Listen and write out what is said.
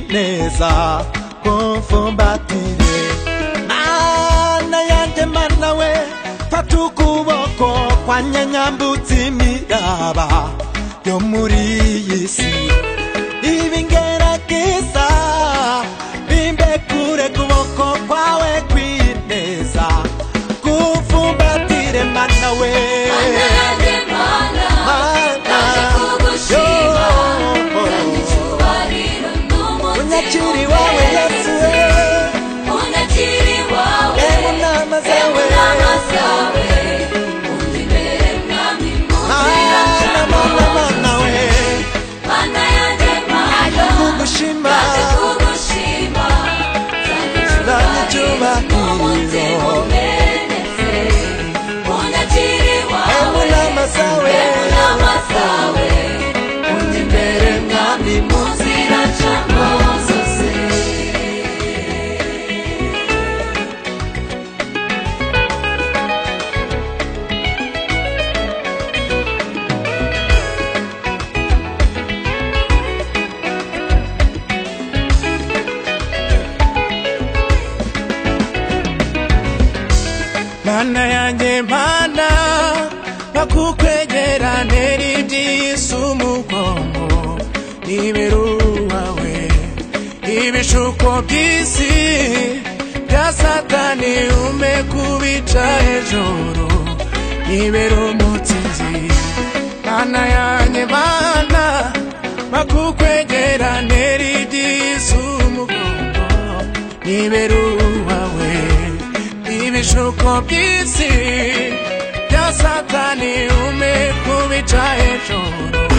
kwineza kumfumbatire. Mana yanjye mana we, fata ukuboko kwanye nyambutse imiraba yo muri iyi si. Ibingerageza bimbe kure kuboko kwawe kwineza kumfumbatire mana we. Mana yanjye mana, bakukwegera nteri by'isumugongo niberuwawe. Ibishuko by'isi bya Satani ume kubica hejuru nibera umutsinzi. Mana yanjye mana, bakukwegera nteri by'isumugongo niberuwawe. Ibishuko by'isi bya Satani ume kubica hejuru